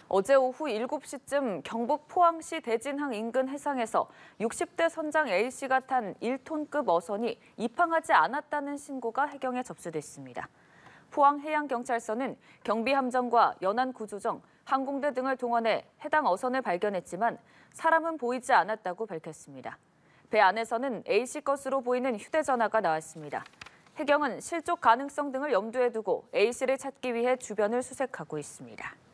어제 오후 7시쯤 경북 포항시 대진항 인근 해상에서 60대 선장 A씨가 탄 1톤급 어선이 입항하지 않았다는 신고가 해경에 접수됐습니다. 포항해양경찰서는 경비함정과 연안구조정, 항공대 등을 동원해 해당 어선을 발견했지만 사람은 보이지 않았다고 밝혔습니다. 배 안에서는 A씨 것으로 보이는 휴대전화가 나왔습니다. 해경은 실족 가능성 등을 염두에 두고 A씨를 찾기 위해 주변을 수색하고 있습니다.